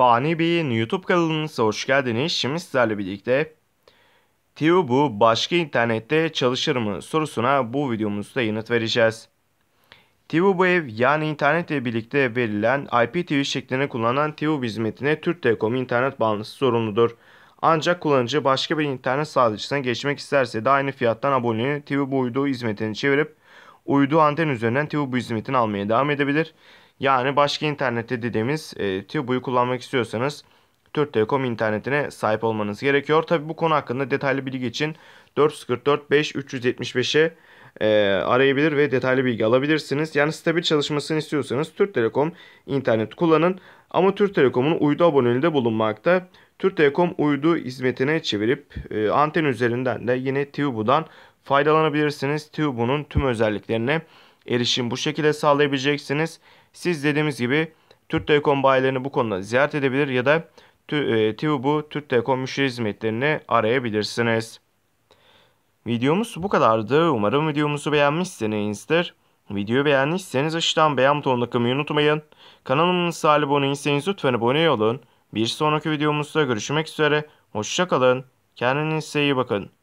Fani Bey'in YouTube kanalınıza hoş geldiniz. Şimdi sizlerle birlikte TVBU başka internette çalışır mı sorusuna bu videomuzda yanıt vereceğiz. TVBU ev yani internetle birlikte verilen IPTV şeklinde kullanılan TVBU hizmetine Türk Telekom internet bağlantısı zorunludur. Ancak kullanıcı başka bir internet sağlayıcısına geçmek isterse de aynı fiyattan aboneliğini TVBU uydu hizmetini çevirip uydu anten üzerinden TVBU hizmetini almaya devam edebilir. Yani başka internette dediğimiz TVBU'yu kullanmak istiyorsanız Türk Telekom internetine sahip olmanız gerekiyor. Tabi bu konu hakkında detaylı bilgi için 444 5 375'e arayabilir ve detaylı bilgi alabilirsiniz. Yani stabil çalışmasını istiyorsanız Türk Telekom internet kullanın. Ama Türk Telekom'un uydu aboneliği de bulunmakta. Türk Telekom uydu hizmetine çevirip anten üzerinden de yine TVBU'dan faydalanabilirsiniz. TVBU'nun tüm özelliklerine erişim bu şekilde sağlayabileceksiniz. Siz dediğimiz gibi Türk Telekom bayilerini bu konuda ziyaret edebilir ya da TVBU Türk Telekom müşteri hizmetlerini arayabilirsiniz. Videomuz bu kadardı. Umarım videomuzu beğenmişsinizdir. Videoyu beğendiyseniz aşağıdan beğen butonuna tıklamayı unutmayın. Kanalımıza abone değilseniz lütfen abone olun. Bir sonraki videomuzda görüşmek üzere. Hoşça kalın. Kendinize iyi bakın.